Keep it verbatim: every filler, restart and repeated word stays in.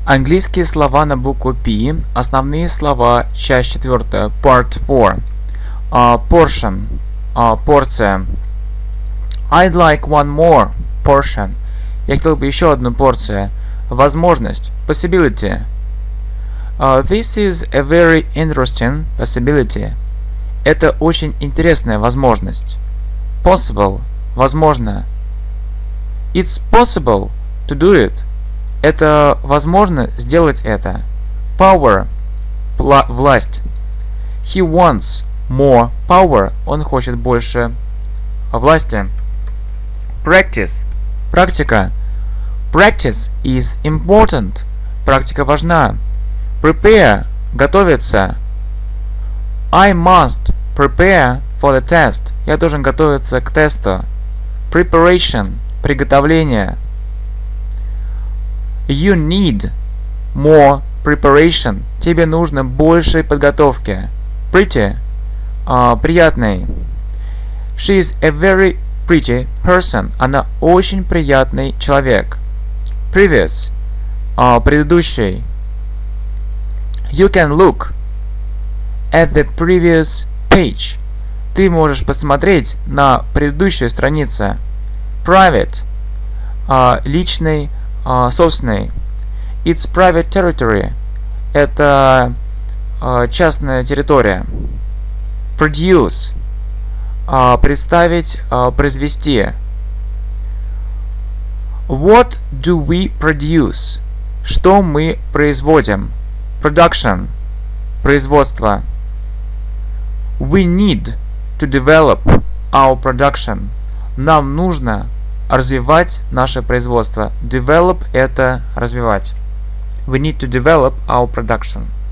Английские слова на букву P. Основные слова. Часть четвертая. Part four. Uh, portion. Uh, порция. I'd like one more portion. Я хотел бы еще одну порцию. Возможность. Possibility. Uh, this is a very interesting possibility. Это очень интересная возможность. Possible. Возможно. It's possible to do it. Это возможно сделать это. Power. Пла- власть. He wants more power. Он хочет больше власти. Practice. Практика. Practice is important. Практика важна. Prepare. Готовиться. I must prepare for the test. Я должен готовиться к тесту. Preparation. Приготовление. You need more preparation. Тебе нужно больше подготовки. Pretty. Uh, приятный. She is a very pretty person. Она очень приятный человек. Previous. Uh, предыдущий. You can look at the previous page. Ты можешь посмотреть на предыдущую страницу. Private. Uh, личный. Uh, собственный. It's private territory. Это uh, частная территория. Produce. Uh, представить, uh, произвести. What do we produce? Что мы производим? Production. Производство. We need to develop our production. Нам нужно развивать наше производство. Develop – это развивать. We need to develop our production.